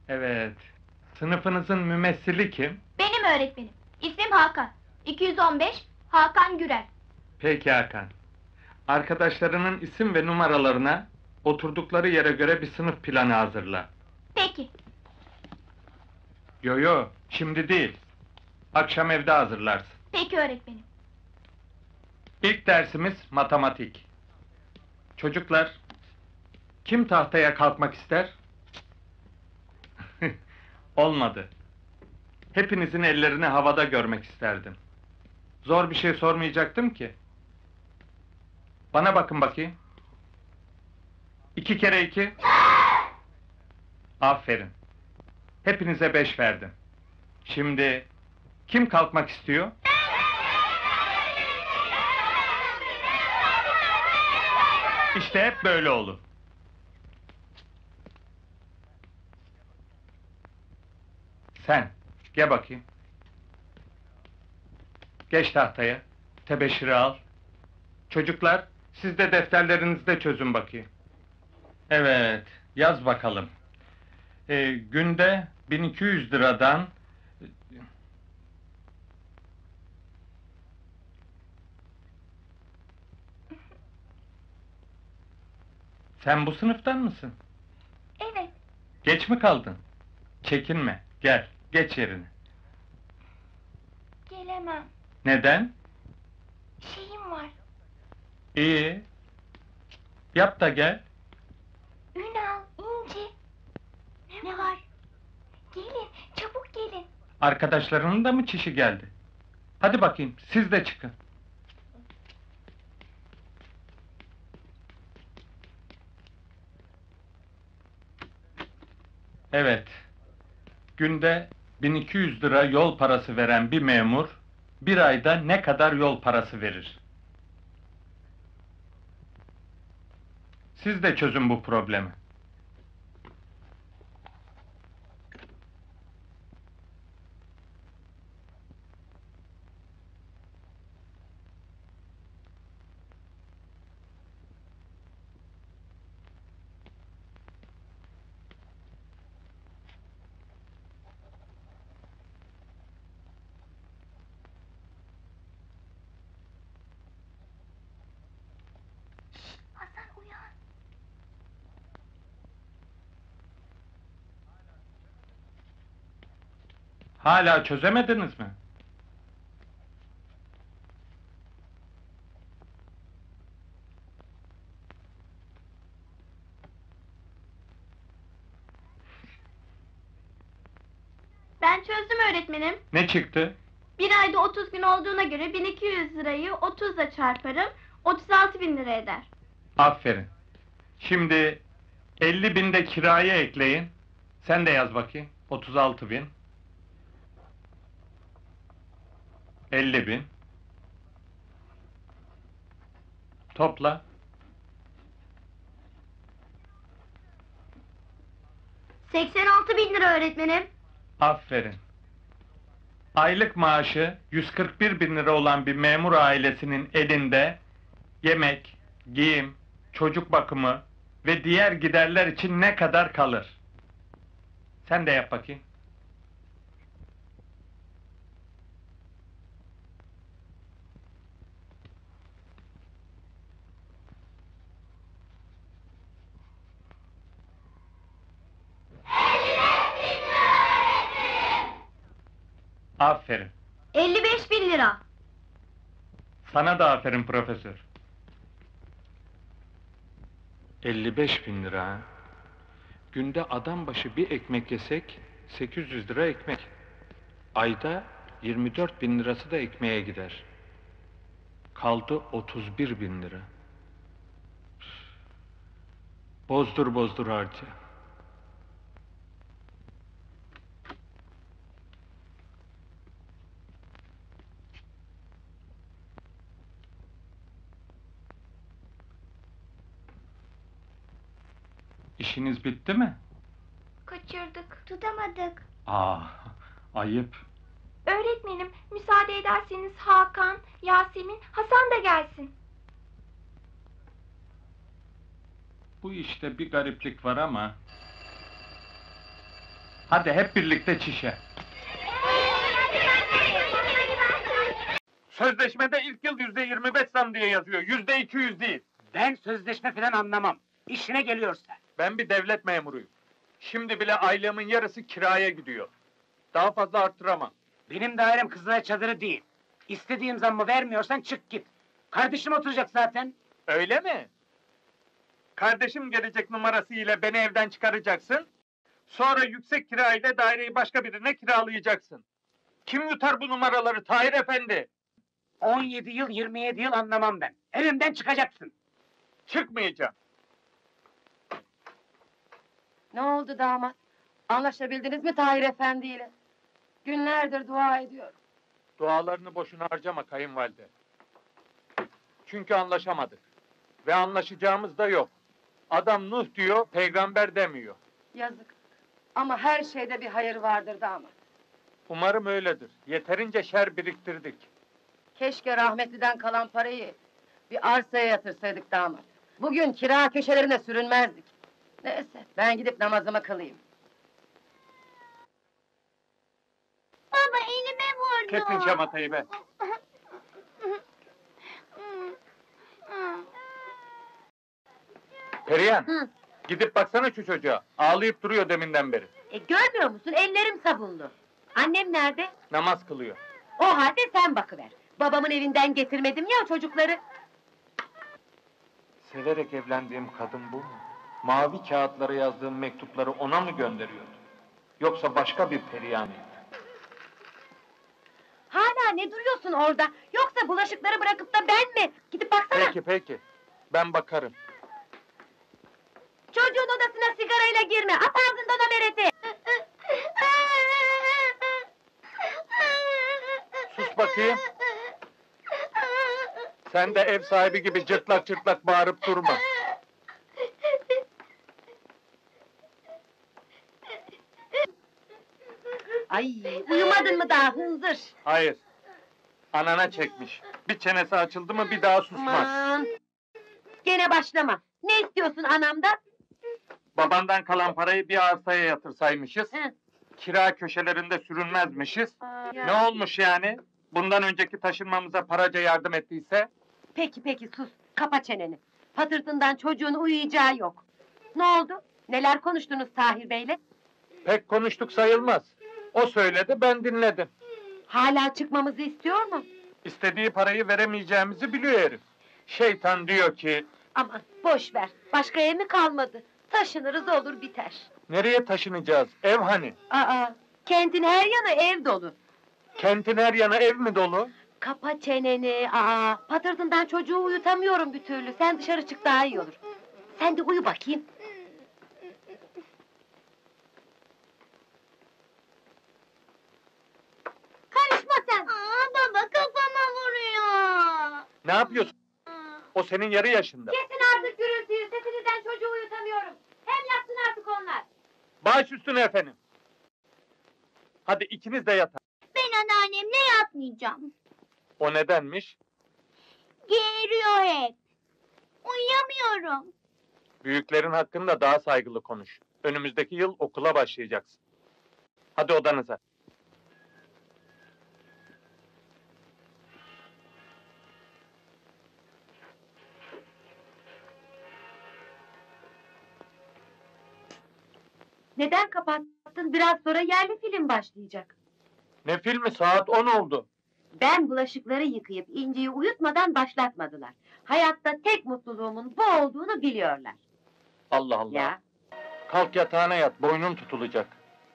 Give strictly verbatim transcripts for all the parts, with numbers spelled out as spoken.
Evet. Sınıfınızın mümessili kim? Benim öğretmenim. İsmim Hakan. iki yüz on beş Hakan Gürel. Peki Hakan. Arkadaşlarının isim ve numaralarına oturdukları yere göre bir sınıf planı hazırla. Peki. Yo yo, şimdi değil. Akşam evde hazırlarsın. Peki öğretmenim. İlk dersimiz matematik. Çocuklar, kim tahtaya kalkmak ister? Olmadı. Hepinizin ellerini havada görmek isterdim. Zor bir şey sormayacaktım ki. Bana bakın bakayım. İki kere iki. Aferin. Hepinize beş verdim. Şimdi kim kalkmak istiyor? İşte hep böyle olur. Sen, gel bakayım. Geç tahtaya, tebeşiri al. Çocuklar, siz de defterlerinizde çözün bakayım. Evet, yaz bakalım. Ee, günde bin iki yüz liradan... Sen bu sınıftan mısın? Evet. Geç mi kaldın? Çekinme, gel, geç yerine. Gelemem. Neden? Şeyim var. İyi. Yap da gel. Ünal, İnci. Ne, ne var? Gelin, çabuk gelin. Arkadaşlarının da mı çişi geldi? Hadi bakayım, siz de çıkın. Evet. Günde bin iki yüz lira yol parası veren bir memur, bir ayda ne kadar yol parası verir? Siz de çözün bu problemi. Hasan uyan. Hala çözemediniz mi? Ben çözdüm öğretmenim. Ne çıktı? Bir ayda otuz gün olduğuna göre bin iki yüz lirayı otuzla çarparım. otuz altı bin lira eder. Aferin. Şimdi elli binde kirayı ekleyin. Sen de yaz bakayım. otuz altı bin. elli bin. Topla. seksen altı bin lira öğretmenim. Aferin. Aylık maaşı yüz kırk bir bin lira olan bir memur ailesinin elinde yemek, giyim, çocuk bakımı ve diğer giderler için ne kadar kalır? Sen de yap bakayım. Aferin. elli beş bin lira. Sana da aferin profesör. elli beş bin lira ha? Günde adam başı bir ekmek yesek sekiz yüz lira ekmek. Ayda yirmi dört bin lirası da ekmeğe gider. Kaldı otuz bir bin lira. Bozdur bozdur harca. İşiniz bitti mi? Kaçırdık, tutamadık. Aa, ayıp. Öğretmenim, müsaade ederseniz Hakan, Yasemin, Hasan da gelsin. Bu işte bir gariplik var ama... Hadi hep birlikte çişe. Sözleşmede ilk yıl yüzde yirmi beş zam diye yazıyor. Yüzde iki yüz değil. Ben sözleşme falan anlamam. İşine geliyorsa. Ben bir devlet memuruyum. Şimdi bile aylığımın yarısı kiraya gidiyor. Daha fazla arttıramam. Benim dairem Kızılay Çadırı değil. İstediğim zammı vermiyorsan çık git. Kardeşim oturacak zaten. Öyle mi? Kardeşim gelecek numarası ile beni evden çıkaracaksın. Sonra yüksek kira ile daireyi başka birine kiralayacaksın. Kim yutar bu numaraları Tahir Efendi? on yedi yıl, yirmi yedi yıl anlamam ben. Evimden çıkacaksın. Çıkmayacağım. Ne oldu damat? Anlaşabildiniz mi Tahir Efendi ile? Günlerdir dua ediyorum. Dualarını boşuna harcama kayınvalide. Çünkü anlaşamadık. Ve anlaşacağımız da yok. Adam Nuh diyor, peygamber demiyor. Yazık. Ama her şeyde bir hayır vardır damat. Umarım öyledir. Yeterince şer biriktirdik. Keşke rahmetliden kalan parayı bir arsaya yatırsaydık damat. Bugün kira köşelerine sürünmezdik. Neyse, ben gidip namazımı kılayım. Baba elime vurdu. Kesin şamatayı be. Perihan, Hı. gidip baksana şu çocuğa. Ağlayıp duruyor deminden beri. E, görmüyor musun? Ellerim sabunlu. Annem nerede? Namaz kılıyor. O halde sen bakıver. Babamın evinden getirmedim ya o çocukları. Severek evlendiğim kadın bu mu? Mavi kağıtlara yazdığım mektupları ona mı gönderiyordu? Yoksa başka bir Perihan mıydı? Hala ne duruyorsun orada? Yoksa bulaşıkları bırakıp da ben mi? Gidip baksana. Peki peki, ben bakarım. Çocuğun odasına sigarayla girme. At ağzından o mereti. Sus bakayım. Sen de ev sahibi gibi cırtlak cırtlak bağırıp durma. Ay, uyumadın mı daha hınzır? Hayır. Anana çekmiş. Bir çenesi açıldı mı bir daha susmaz. Aman! Gene başlama. Ne istiyorsun anamdan? Babandan kalan parayı bir arsaya yatırsaymışız. Hı. Kira köşelerinde sürünmezmişiz. Ne olmuş yani? Bundan önceki taşınmamıza paraca yardım ettiyse? Peki peki sus. Kapa çeneni. Patırtından çocuğun uyuyacağı yok. Ne oldu? Neler konuştunuz Tahir Bey'le? Pek konuştuk sayılmaz. O söyledi, ben dinledim. Hala çıkmamızı istiyor mu? İstediği parayı veremeyeceğimizi biliyor herif. Şeytan diyor ki, Aman boş ver. Başka ev mi kalmadı? Taşınırız olur biter. nereye taşınacağız? Ev hani? Aa, kentin her yanı ev dolu. Kentin her yanı ev mi dolu? Kapa çeneni. Aa, patırtından çocuğu uyutamıyorum bir türlü. Sen dışarı çık daha iyi olur. Sen de uyu bakayım. Karışma sen. Aa, baba kafama vuruyor. Ne yapıyorsun? O senin yarı yaşında. Kesin artık gürültüyü. Sesinizden çocuğu uyutamıyorum. Hem yatsın artık onlar. Baş üstüne efendim. Hadi ikiniz de yatın. Ben anneannemle yatmayacağım. O nedenmiş? Geğiriyor hep. Uyuyamıyorum. Büyüklerin hakkında daha saygılı konuş. Önümüzdeki yıl okula başlayacaksın. Hadi odanıza. Neden kapattın? Biraz sonra yerli film başlayacak. Ne filmi? Saat on oldu. Ben bulaşıkları yıkayıp İnci'yi uyutmadan başlatmadılar. Hayatta tek mutluluğumun bu olduğunu biliyorlar. Allah Allah. Ya. Kalk yatağına yat, boynun tutulacak.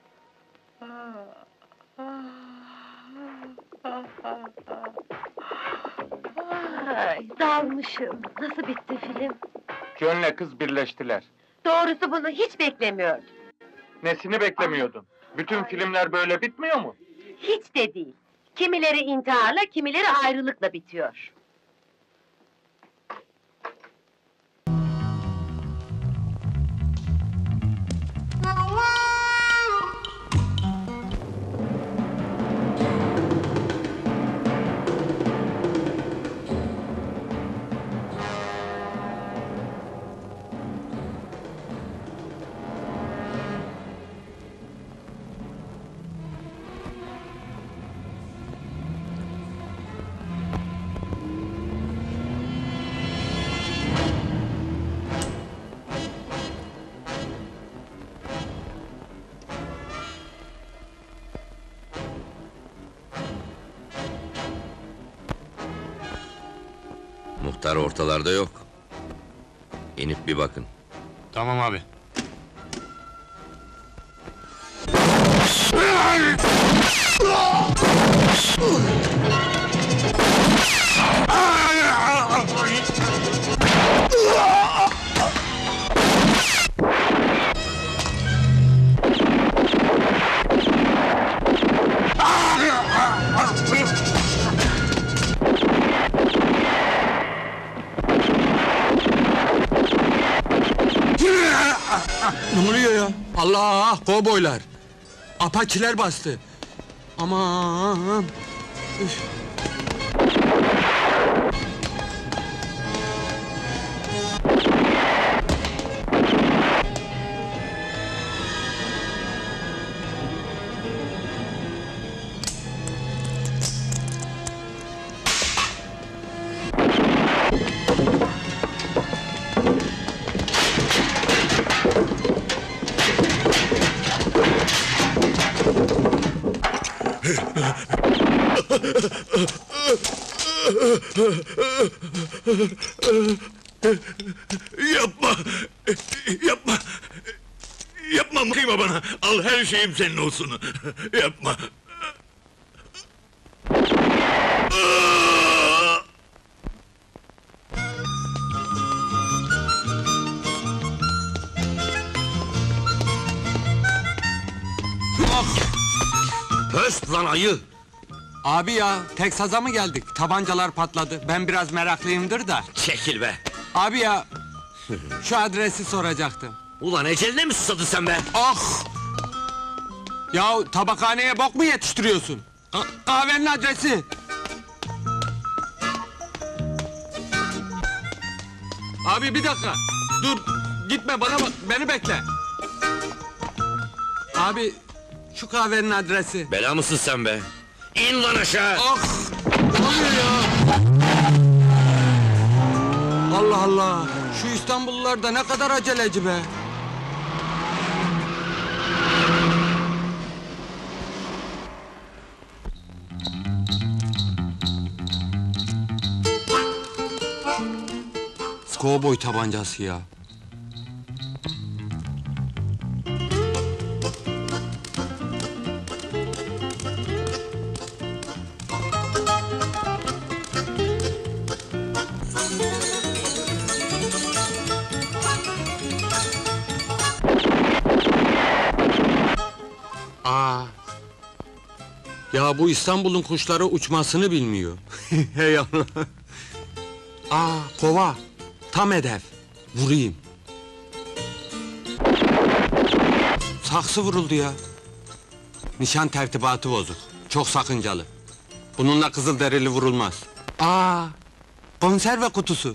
Ay, dalmışım. Nasıl bitti film? John'le kız birleştiler. Doğrusu bunu hiç beklemiyordum. Nesini beklemiyordun? Bütün filmler böyle bitmiyor mu? Hiç de değil. Kimileri intiharla, kimileri ayrılıkla bitiyor. Anahtar ortalarda yok. İnip bir bakın. Tamam abi. Ne oluyor ya? Allah! Kovboylar! Apaçiler bastı! Aman! Üf! Yapma! Yapma! Yapma, kıyma bana! Al, her şeyim senin olsun! Yapma! Höst lan ayı! Abi ya, Teksas'a mı geldik? Tabancalar patladı. Ben biraz meraklıyımdır da. Çekil be! Abi ya, şu adresi soracaktım. Ulan eceline mi susadın sen be? Ah! Ya tabakhaneye bok mu yetiştiriyorsun? Ka- kahvenin adresi! Abi bir dakika! Dur! Gitme bana bak, beni bekle! Abi, şu kahvenin adresi. Bela mısın sen be? İn lan aşağı! Ah! Ne oluyor ya? Allah Allah! Şu İstanbullular da ne kadar aceleci be! Cowboy tabancası ya. Aa. Ya bu İstanbul'un kuşları uçmasını bilmiyor. Hey Allah. Aa, kova. Tam hedef. Vurayım. Saksı vuruldu ya. Nişan tertibatı bozuk. Çok sakıncalı. Bununla kızılderili vurulmaz. Aa, konserve kutusu.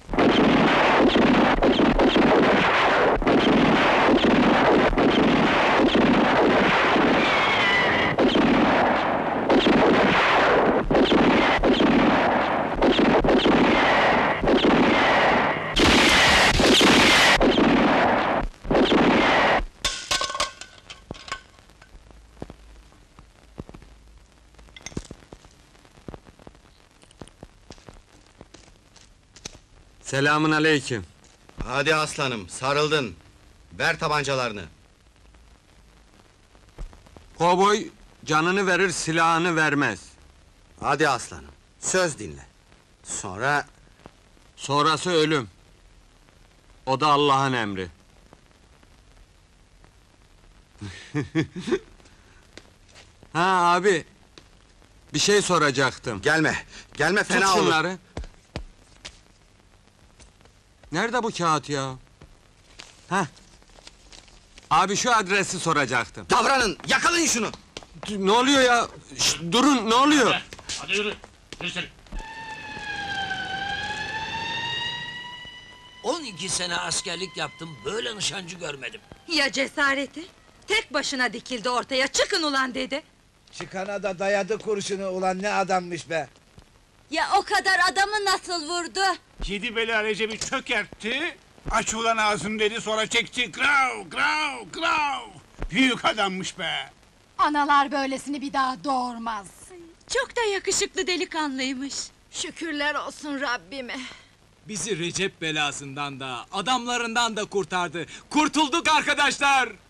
Selamun aleyküm. Hadi aslanım, sarıldın. Ver tabancalarını. Kovboy canını verir, silahını vermez. Hadi aslanım, söz dinle. Sonra... Sonrası ölüm. O da Allah'ın emri. Ha abi, bir şey soracaktım. Gelme, gelme fena Tut olur. şunları. Nerede bu kağıt ya? Heh. Abi şu adresi soracaktım. Davranın, yakalayın şunu! Ne oluyor ya? Şşt, durun, ne oluyor? Hadi yürü. Yürü sen. on iki sene askerlik yaptım, böyle nişancı görmedim. Ya cesareti? Tek başına dikildi ortaya, çıkın ulan dedi. Çıkana da dayadı kurşunu, ulan ne adammış be! Ya o kadar adamı nasıl vurdu? Yedi bela Recep'i çökertti, aç ulan ağzını dedi, sonra çekti, krav, krav, krav! Büyük adammış be! Analar böylesini bir daha doğurmaz. Çok da yakışıklı delikanlıymış. Şükürler olsun Rabbime. Bizi Recep belasından da, adamlarından da kurtardı. Kurtulduk arkadaşlar!